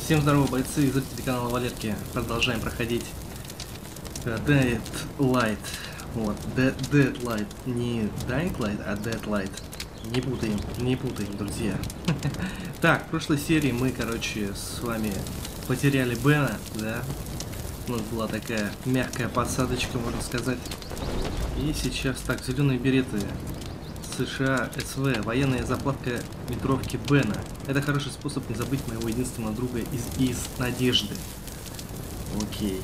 Всем здорово, бойцы и зрители канала Валерки. Продолжаем проходить Deadlight. Вот, Deadlight. Не Dying Light, а Deadlight. Не путаем, друзья. Так, в прошлой серии мы, короче, с вами потеряли Бена, да? У нас была такая мягкая подсадочка, можно сказать. И сейчас, так, зеленые береты. США, СВ, военная заплатка метровки Бена. Это хороший способ не забыть моего единственного друга из Надежды. Окей.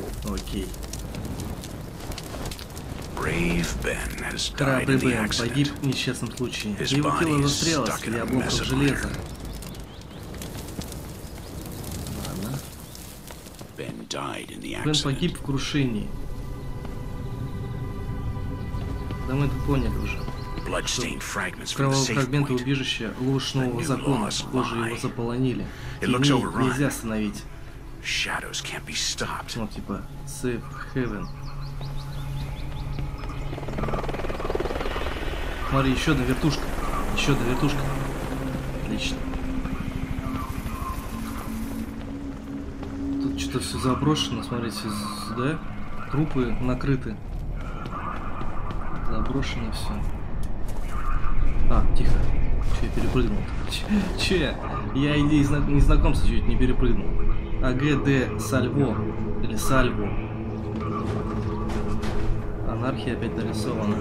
Храбрый Бен погиб в несчастном случае. Его тело застряло среди обломков железа. Ладно. Бен погиб в крушении. Да мы это поняли уже. Кровавые фрагменты убежища ложь нового закона. Похоже, его заполонили. Теней нельзя остановить. Ну, типа, Save Heaven. Смотри, еще одна вертушка. Отлично. Тут что-то все заброшено, смотрите, да? Трупы накрыты. Заброшено все. А, тихо. Че я перепрыгнул? Че я? Я идеи незнакомца чуть не перепрыгнул. АГД Сальво. Или Сальво. Анархия опять нарисована.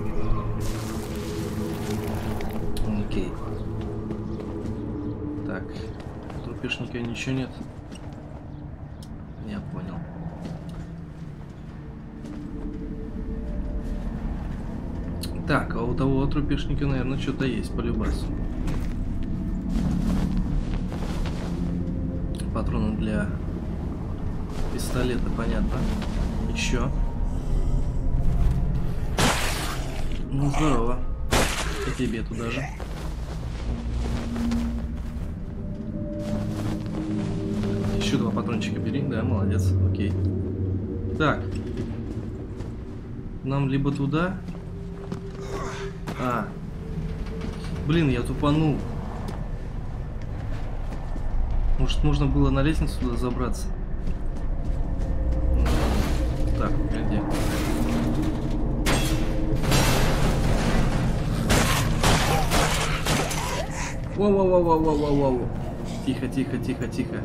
Окей. Так. Трупешника ничего нет. Я понял. Так, а у того трупешника, наверное, что-то есть по любасу. Патроны для пистолета, понятно. Еще. Ну, здорово. И тебе туда же. Еще два патрончика бери. Да, молодец. Окей. Так. Нам либо туда... А. Блин, я тупанул. Может, можно было на лестницу туда забраться? Так, погоди. Воу-воу-воу-воу-воу-воу-воу. Тихо. Все,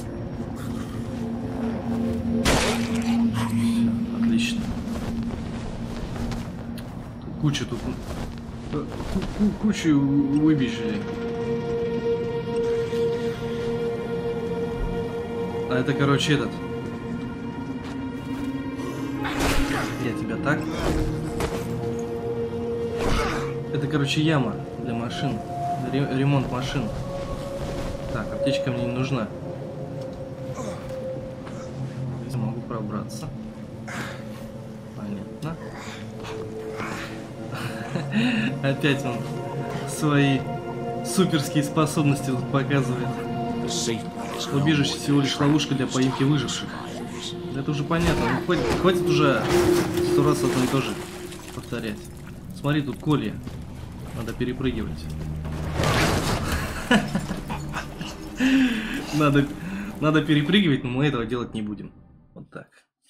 отлично. Куча тут... Кучу выбежали. А это, короче, этот. Я тебя так. Это, короче, яма для машин. Ремонт машин. Так, аптечка мне не нужна. Я могу пробраться. Понятно. Опять он свои суперские способности тут показывает. Убежище всего лишь ловушка для поимки выживших. Это уже понятно. Ну, хватит уже 100 раз одно и то же повторять. Смотри, тут колья. Надо перепрыгивать. Надо перепрыгивать, но мы этого делать не будем. Вот так.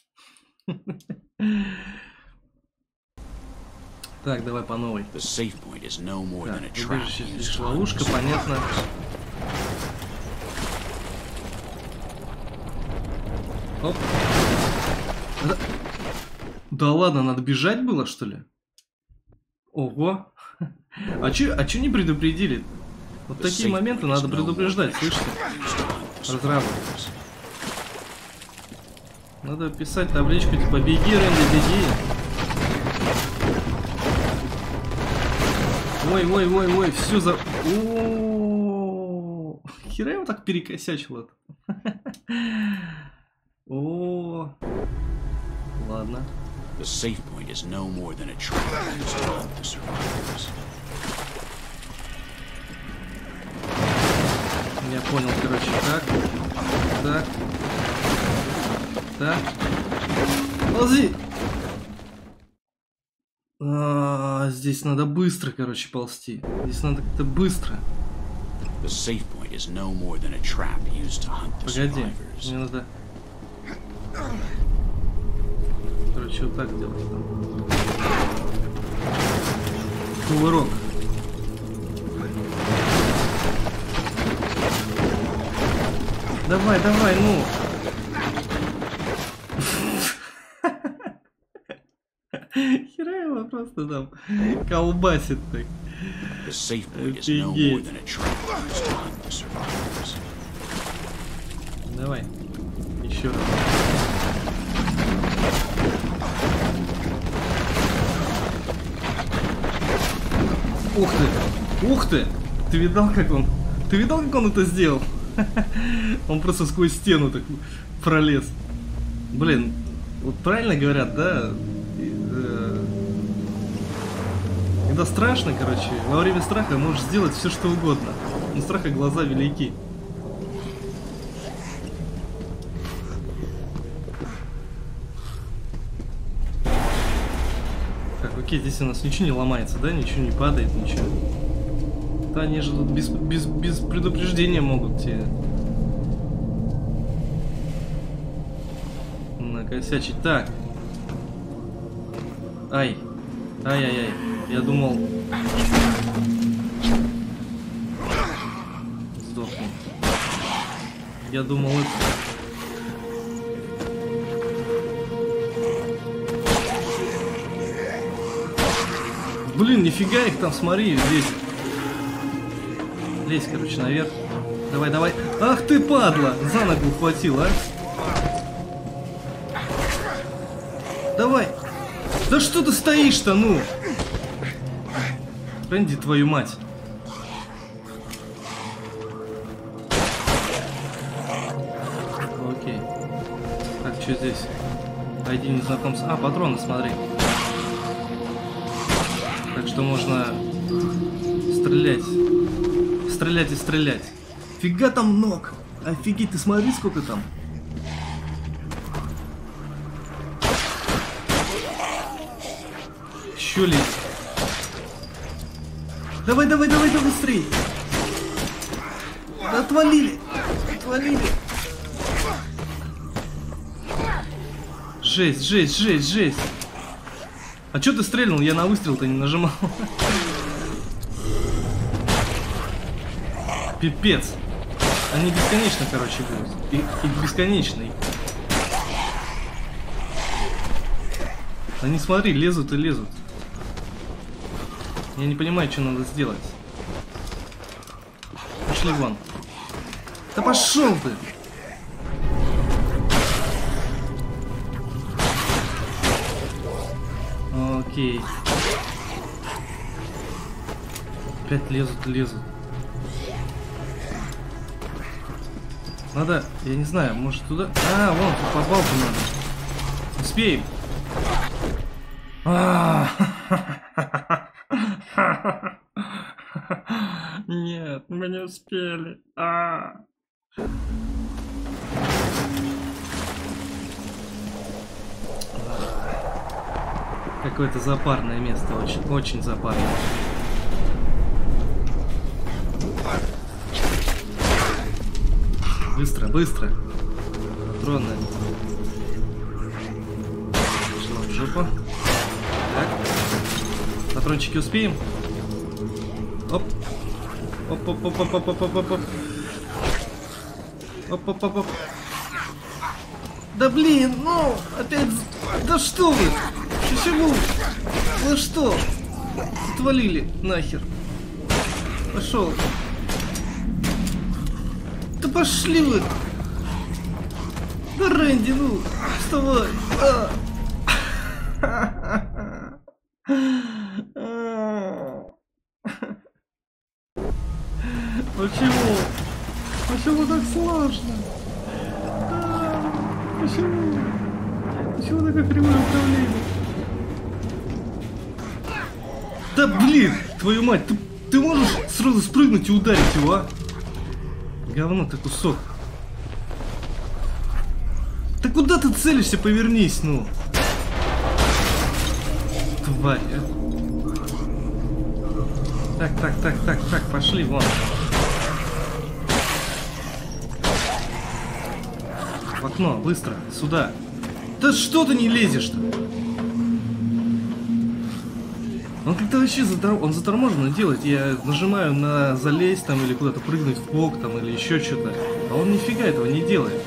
Так, давай по новой. Так, убежище лишь ловушка, понятно. Оп. Да ладно, надо бежать было, что ли? Ого. А чё не предупредили? Вот такие моменты надо предупреждать, слышите? Разрабы. Надо писать табличку типа «Беги, Рэнди, беги». Ой, все за... О, хера его так перекосячил это. О, ладно. Я понял, короче, так. Ползи! Здесь надо быстро, короче, ползти. Здесь надо как-то быстро. is no more than a trap used to hunt the Погоди, survivors. мне надо... Короче, вот так делать там. Кувырок. Давай, давай, ну. Хера его просто там колбасит так. The safe point is no more than a trap used to hunt the survivors. Давай. Еще раз. Ух ты! Ух ты! Ты видал, как он? Ты видал, как он это сделал? Он просто сквозь стену так пролез. Блин, вот правильно говорят, да? Когда страшно, короче, во время страха можешь сделать все, что угодно. Но страха глаза велики. Так, окей, здесь у нас ничего не ломается, да? Ничего не падает, ничего. Да они же тут без предупреждения могут тебе накосячить. Так. Ай. Ай-яй-яй. Я думал... Сдохну. Я думал это... Блин, нифига их там, смотри, здесь. Лезь, короче, наверх. Давай, давай. Ах ты, падла! За ногу ухватил, а? Давай. Да что ты стоишь-то, ну? Рэнди, твою мать. Окей. Так, что здесь? Найди незнакомца. А, патроны, смотри. Так что можно стрелять. Стрелять и стрелять. Фига там ног. Офигеть, ты смотри, сколько там. Еще лезь. Давай, давай, давай, давай, быстрей. Да отвалили. Отвалили. Жесть, жесть, жесть, жесть. А чё ты стрельнул? Я на выстрел-то не нажимал. Пипец. Они бесконечно, короче, будут. Их бесконечный. Они, смотри, лезут и лезут. Я не понимаю, что надо сделать. Пошли вон. Да пошел ты! Окей. Опять лезут, лезут. Надо, я не знаю, может туда... А, вон, тут по балку надо. Успеем. Нет, мы не успели. Какое-то запарное место, очень, очень запарное. Быстро, быстро. Патроны. Пошла в жопу. Так. Патрончики успеем? Оп. Оп, оп, оп, оп, оп, оп, оп, оп. Оп, оп, оп, оп. Да блин, ну, опять... Да что вы? Почему? Ну что? Отвалили нахер. Пошел. Да пошли вы. Да Рэнди, ну, вставай. Почему? Почему так сложно? Почему? Почему такое кривое управление? Да блин, твою мать, ты можешь сразу спрыгнуть и ударить его, а? Говно ты кусок. Да куда ты целишься, повернись, ну. Тварь, а? Так, пошли вон. В окно, быстро, сюда. Да что ты не лезешь-то? Он как-то вообще он заторможенно делает. Я нажимаю на залезть там или куда-то прыгнуть в бок там или еще что-то. А он нифига этого не делает.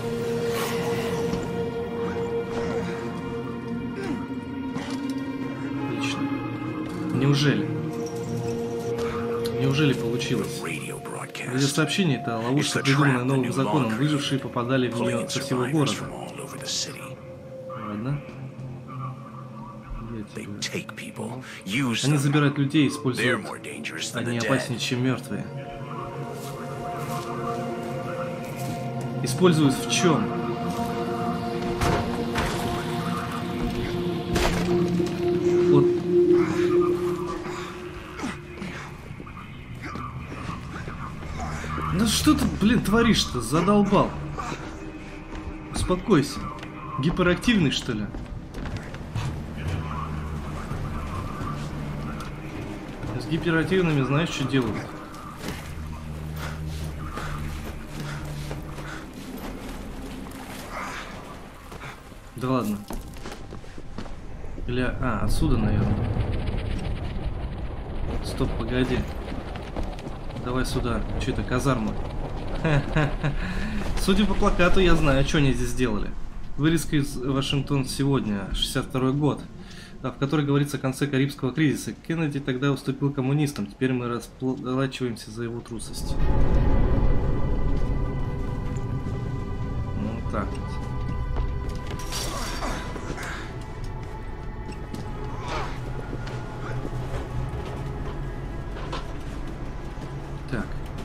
Отлично. Неужели? Неужели получилось? Радиосообщение — это ловушка, придуманная новым законом. Выжившие попадали в нее со всего города. Ладно. Они забирают людей, используют. Они опаснее, чем мертвые. Используют в чем? Вот. Ну что ты, блин, творишь-то? Задолбал. Успокойся. Гиперактивный, что ли? С гиперактивными знаешь, что делают? Да ладно. Или... А, отсюда, наверное. Стоп, погоди. Давай сюда. Что это, казарма? Судя по плакату, я знаю, что они здесь сделали. Вырезка из Вашингтона сегодня, 62-й год, в которой говорится о конце Карибского кризиса. Кеннеди тогда уступил коммунистам, теперь мы расплачиваемся за его трусость. Ну, вот так вот. Так.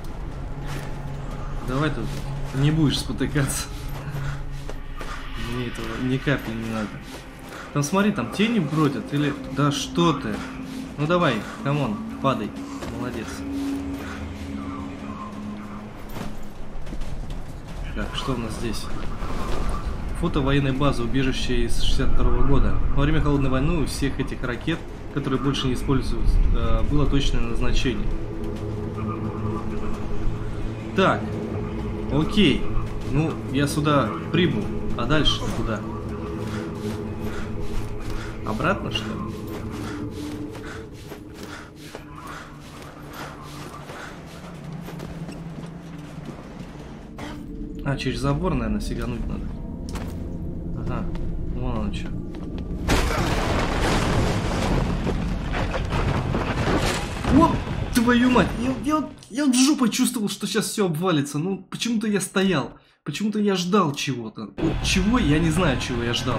Давай тут не будешь спотыкаться. Мне этого ни капли не надо. Там смотри, там тени бродят или... Да что ты? Ну давай, камон, падай. Молодец. Так, что у нас здесь? Фото военной базы, убежище из 62-го года. Во время холодной войны у всех этих ракет, которые больше не используют, было точное назначение. Так, окей. Ну, я сюда прибыл. А дальше куда? Обратно, что ли? А, через забор, наверное, сигануть надо. Ага, вон оно что. О, твою мать! Я в жопу чувствовал, что сейчас все обвалится. Ну, почему-то я стоял. Почему-то я ждал чего-то. Вот чего, я не знаю, чего я ждал.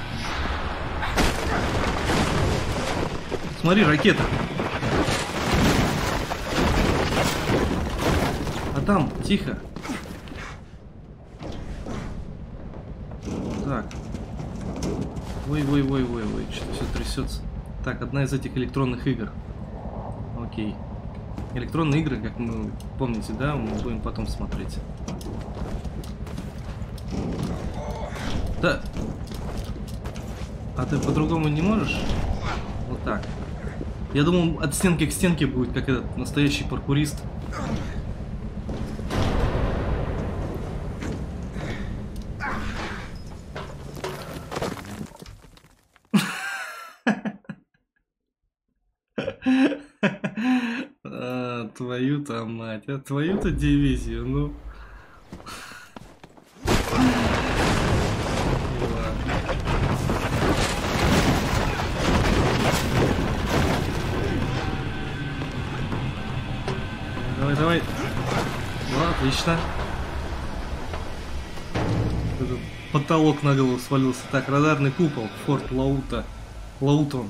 Смотри, ракета. А там, тихо. Так. Ой, что-то все трясется. Так, одна из этих электронных игр. Окей. Электронные игры, как мы помните, да, мы будем потом смотреть. Да. А ты по-другому не можешь? Вот так. Я думал, от стенки к стенке будет, как этот настоящий паркурист. Твою-то мать, а твою-то дивизию, ну. Давай. Ну, отлично. Этот потолок на голову свалился. Так, радарный купол. Форт Лаутон.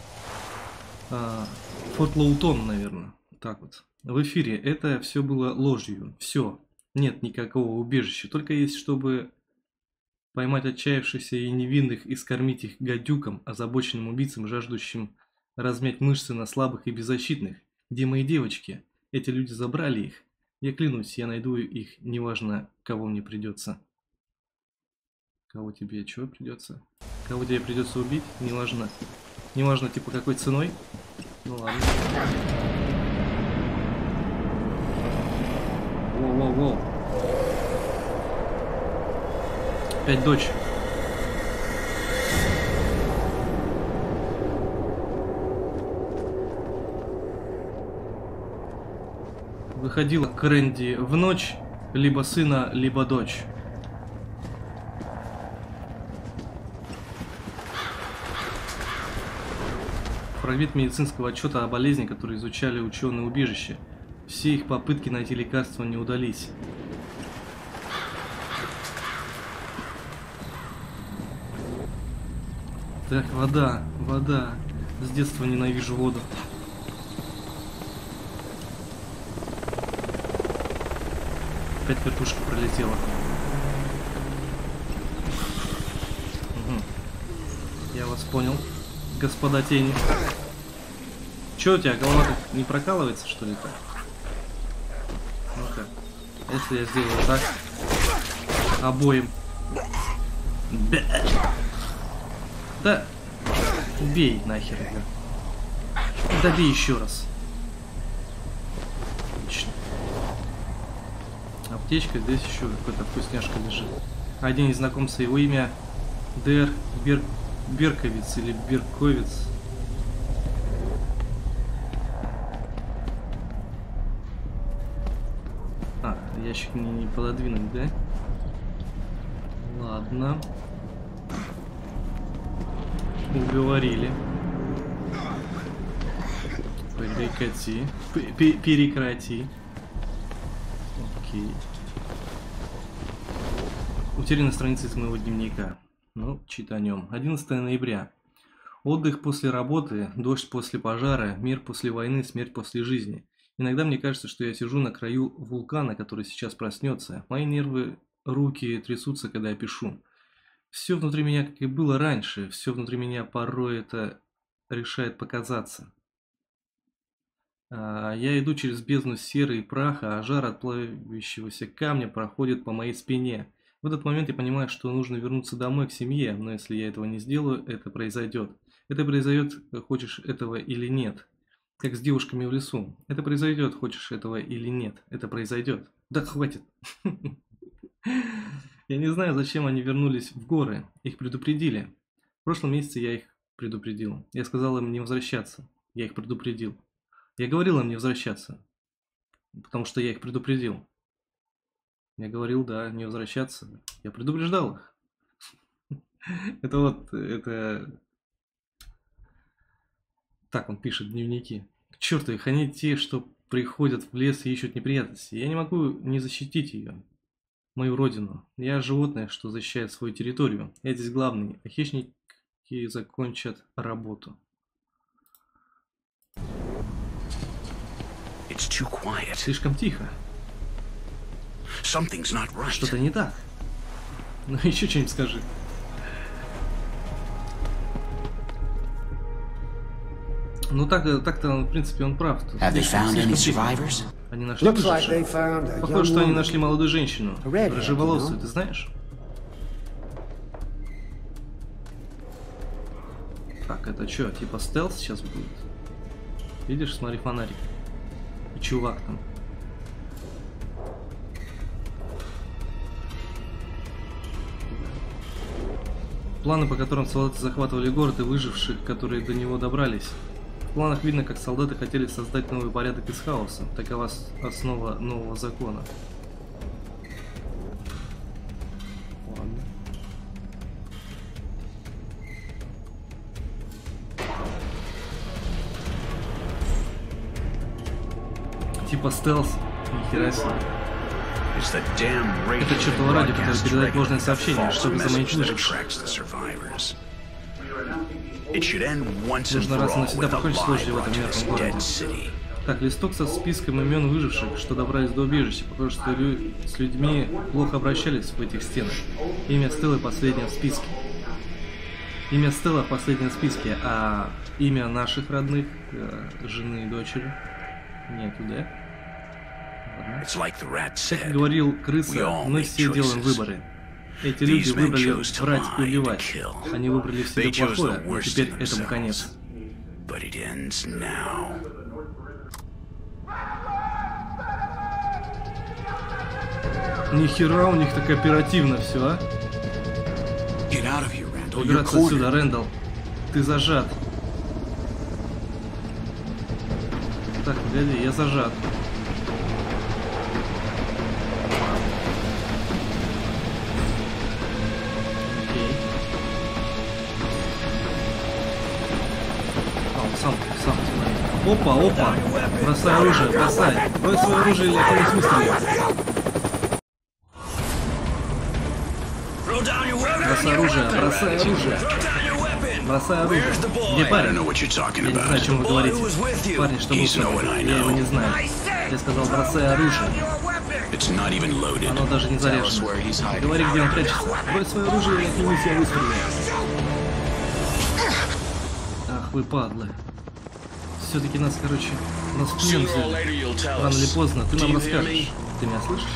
Форт Лаутон, наверное. Так вот. В эфире. Это все было ложью. Все. Нет никакого убежища. Только есть, чтобы поймать отчаявшихся и невинных и скормить их гадюкам, озабоченным убийцам, жаждущим размять мышцы на слабых и беззащитных. Где мои девочки? Эти люди забрали их. Я клянусь, я найду их, неважно, кого мне придется. Кого тебе, чего придется? Кого тебе придется убить, неважно. Неважно, типа, какой ценой. Ну ладно. Воу-воу-воу. Опять дочь. Выходила к Рэнди в ночь, либо сына, либо дочь. Фрагмент медицинского отчета о болезни, который изучали ученые убежища. Все их попытки найти лекарство не удались. Так, вода, вода. С детства ненавижу воду. Опять вертушка пролетела. Угу. Я вас понял, господа тени. Че у тебя, голова так не прокалывается, что ли, так? Ну-ка. Если я сделаю так. Обоим. Да. Бей нахер. Да бей еще раз. Отлично. Аптечка, здесь еще какая-то вкусняшка лежит. Один из знакомца, его имя Дэр Берковиц или Берковиц. А, ящик мне не пододвинуть, да? Ладно. Уговорили. Прекрати. Прекрати. Окей. Утеряна страница из моего дневника. Ну, читанем. 11 ноября. Отдых после работы, дождь после пожара, мир после войны, смерть после жизни. Иногда мне кажется, что я сижу на краю вулкана, который сейчас проснется. Мои нервы, руки трясутся, когда я пишу. Все внутри меня, как и было раньше, все внутри меня порой это решает показаться. Я иду через бездну серы и праха, а жар от плавящегося камня проходит по моей спине. В этот момент я понимаю, что нужно вернуться домой к семье, но если я этого не сделаю, это произойдет. Это произойдет, хочешь этого или нет. Как с девушками в лесу. Это произойдет, хочешь этого или нет. Это произойдет. Да хватит. Я не знаю, зачем они вернулись в горы. Их предупредили. В прошлом месяце я их предупредил. Я сказал им не возвращаться. Я их предупредил. Я говорил им не возвращаться. Потому что я их предупредил. Я говорил, да, не возвращаться. Я предупреждал их. Это вот, это... Так он пишет в дневнике. К черту их, они те, что приходят в лес и ищут неприятности. Я не могу не защитить ее. Мою родину. Я животное, что защищает свою территорию. Я здесь главный, а хищники закончат работу. Слишком тихо. Что-то не так. Ну еще что-нибудь скажи. Ну так-то, в принципе, он прав. Они нашли выживших. Похоже, что они нашли молодую женщину. Рыжеволосую, ты знаешь? Так, это что, типа стелс сейчас будет? Видишь, смотри, фонарик. И чувак там. Планы, по которым солдаты захватывали город и выживших, которые до него добрались. В планах видно, как солдаты хотели создать новый порядок из хаоса. Такова основа нового закона. Ладно. Типа стелс. Нихера себе. Это чертово радио, которое передает ложное сообщение, чтобы заманить выживших. Нужно раз и навсегда покончить с ложью в этом мертвом городе. Так, листок со списком имен выживших, что добрались до убежища. Похоже, что с людьми плохо обращались в этих стенах. Имя Стеллы последнее в списке. Имя Стелла последнее в списке, а имя наших родных, жены и дочери, нету, да? Как говорил крыса, мы все делаем выборы. Эти люди выбрали врать и убивать. Они выбрали в себе плохое, но теперь этому конец. Нихера у них так оперативно все, а? Randall, you're Убираться отсюда, cornered. Рэндалл. Ты зажат. Так, погоди, я зажат. Окей. Сам, смотри. Опа. Бросай оружие, бросай. Брось свое оружие или я не выстрелю. Бросай оружие, бросай оружие. Бросай оружие. Где I парень? don't know what you're talking Я не знаю, о about. чем вы говорите. Парень, что был с тобой? Я его не знаю. Я сказал, бросай оружие. It's not even loaded. Оно даже не заряжено. Говори, где он прячется. Брось свое оружие, я клянусь, я выстрелю. Ах, вы падлы. Все-таки нас, короче, нас в плен взяли. Рано или поздно, ты нам расскажешь. Ты меня слышишь?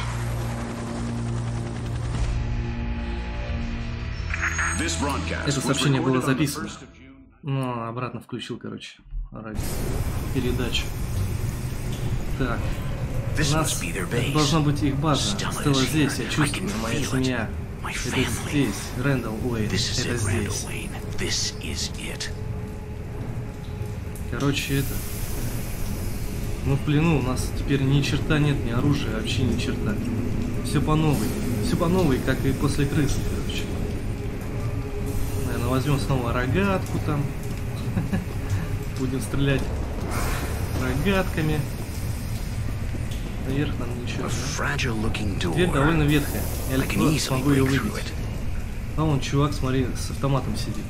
Это сообщение было записано. Ну, обратно включил, короче, ради передачи. Так. Это должна быть их база. Стелла здесь, я чувствую, моя семья. Это здесь. Рэндалл, ой, это здесь. Короче, это... Мы в плену, у нас теперь ни черта нет, ни оружия, вообще ни черта. Все по новой. Все по новой, как и после крысы, короче. Наверное, возьмем снова рогатку там. Будем стрелять рогатками. Наверх нам ничего. Да? Дверь довольно ветхая. Я легко смогу ее выбить. А вон чувак, смотри, с автоматом сидит.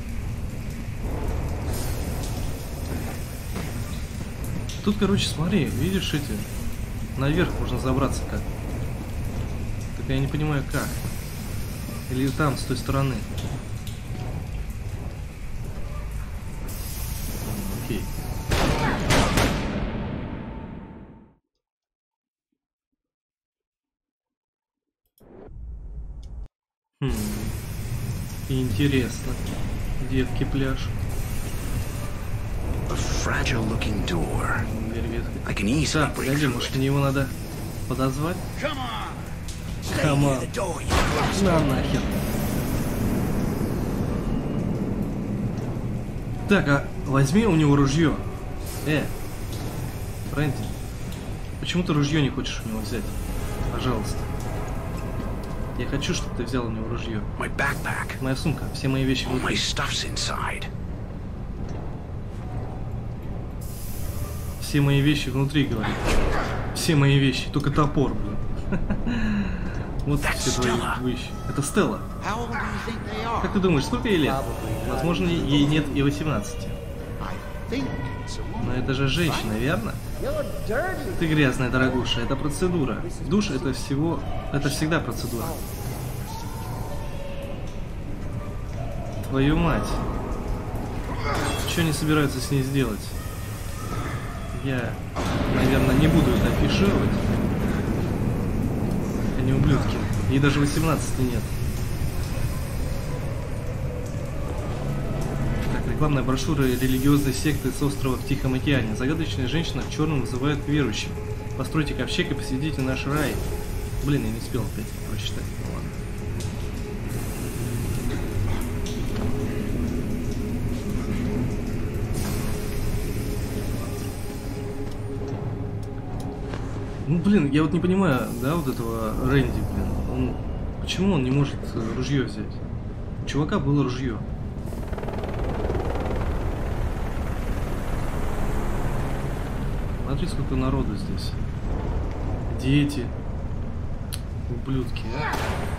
Тут, короче, смотри, видишь эти? Наверх можно забраться как. Так я не понимаю как. Или там, с той стороны. Окей. Интересно. Детки пляж. Дверь ветхая. Так, погоди, может мне его надо подозвать? Камон. На нахер. Так, а возьми у него ружье. Рэнди, почему ты ружье не хочешь у него взять? Пожалуйста. Я хочу, чтобы ты взял у него ружье. Моя сумка, все мои вещи внутри. Все мои вещи внутри, говорит. Все мои вещи, только топор, блин. Вот все твои вещи. Это Стелла. Как ты думаешь, сколько ей лет? Возможно, ей нет и 18. Но это же женщина, верно? Ты грязная, дорогуша, это процедура. Душ это всегда процедура. Твою мать. Что они собираются с ней сделать? Я, наверное, не буду это афишировать. Они ублюдки. Ей даже 18 нет. Так, рекламная брошюра религиозной секты с острова в Тихом океане. Загадочная женщина в черном вызывает к верующим. Постройте ковчег и посетите наш рай. Блин, я не успел опять прочитать. Ну ладно. Ну, блин, я вот не понимаю, да, вот этого Рэнди, блин. Почему он не может ружье взять? У чувака было ружье. Смотри, сколько народу здесь. Дети. Ублюдки, а.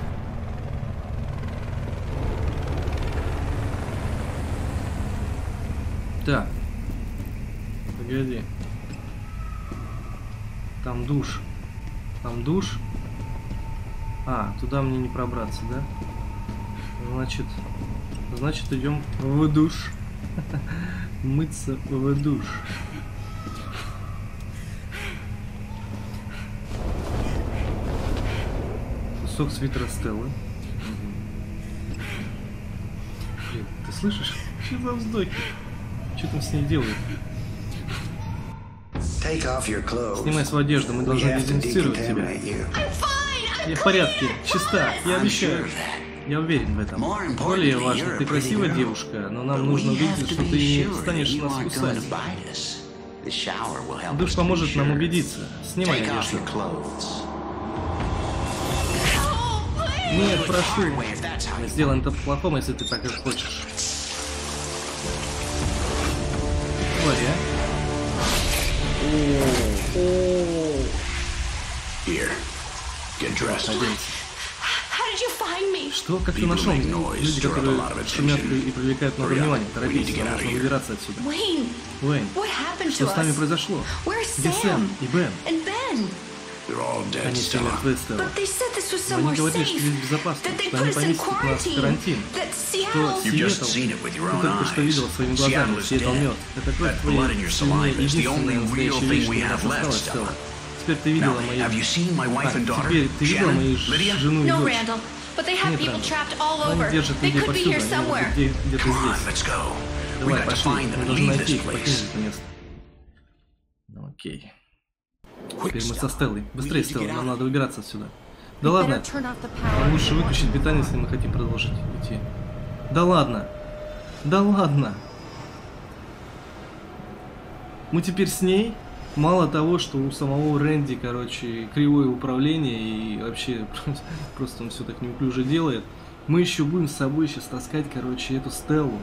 Так. Погоди. Там душ. Там душ. А, туда мне не пробраться, да? Значит, идем в душ. Мыться в душ. Кусок свитера Стеллы. Блин, ты слышишь? Что за вздохи? Что там с ней делают? Снимай свою одежду, мы должны дезинфицировать тебя. Я в порядке, чиста, я обещаю. Я уверен в этом. Более важно, ты красивая девушка, но нам нужно убедиться, что ты не станешь нас кусать. Душ поможет нам убедиться. Снимай одежду. Нет, прошу. Мы сделаем это по-плохому, если ты так и хочешь. Говори, Что? Как ты нашел меня? Люди, которые шумят и привлекают много внимания. Торопитесь, нам нужно выбираться отсюда. Уэйн, что с нами произошло? Где Сэм и Бен? Они все мертвы, Стелла. Но они говорили, что здесь безопасно, что они поместят нас в карантин. Что Сиэтл, ты только что видела своими глазами, Сиэтл мертв. Это кровь твоей семьи, единственная настоящая вещь, что у нас осталась, Стелла. Теперь ты видела мою... теперь ты видела мою жену и дочь? Нет, Рэндалл. Они держат людей повсюду, они могут быть где-то здесь. Давай, пошли, мы должны найти их, покинуть это место. Окей. Теперь мы со Стеллой. Быстрее, Стелла, нам надо выбираться отсюда. Да ладно. Нам лучше выключить питание, если мы хотим продолжить идти. Да ладно. Да ладно. Мы теперь с ней? Мало того, что у самого Рэнди, короче, кривое управление и вообще просто он все так неуклюже делает. Мы еще будем с собой сейчас таскать, короче, эту Стеллу.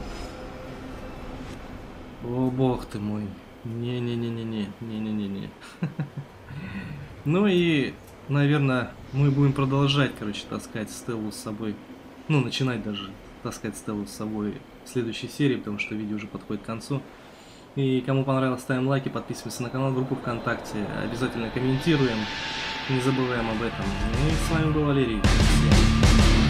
О, бог ты мой. Не-не-не-не-не. Ну и, наверное, мы будем продолжать, короче, таскать Стеллу с собой. Ну, начинать даже таскать Стеллу с собой в следующей серии, потому что видео уже подходит к концу. И кому понравилось, ставим лайки, подписываемся на канал, группу ВКонтакте, обязательно комментируем, не забываем об этом. И с вами был Валерий. Всем.